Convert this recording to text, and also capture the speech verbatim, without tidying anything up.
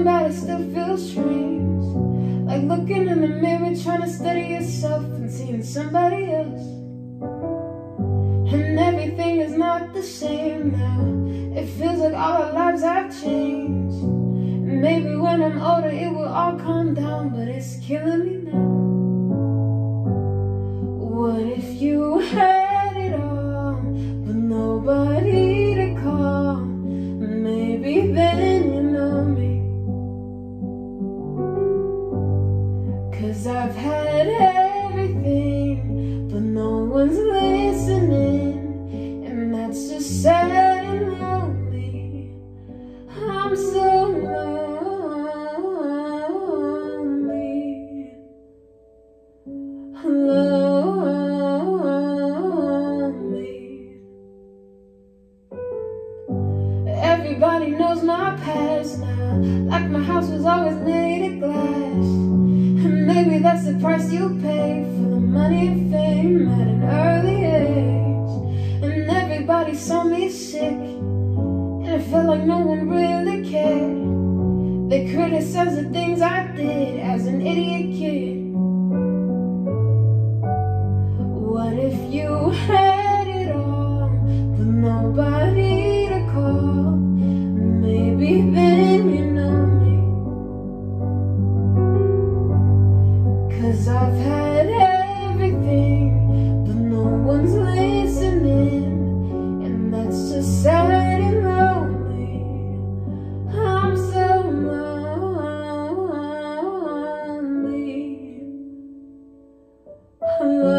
about it still feels strange, like looking in the mirror, trying to study yourself and seeing somebody else. And everything is not the same now. It feels like all our lives have changed. And maybe when I'm older it will all calm down, but it's killing me now. What if you had it all, but nobody to call? Maybe then you know me. 'Cause I've had everything, but no one's listening, and that's just sad and lonely. I'm so lonely, lonely. Everybody knows my past now, like my house was always made of glass. And maybe that's the price you pay for the money and fame at an early age. And everybody saw me sick, and it felt like no one really cared. They criticized the things I did as an idiot kid. What if you had it all, but nobody to call? Maybe then you know me. 'Cause I've had everything, but no one's listening, and that's just sad and lonely. I'm so lonely.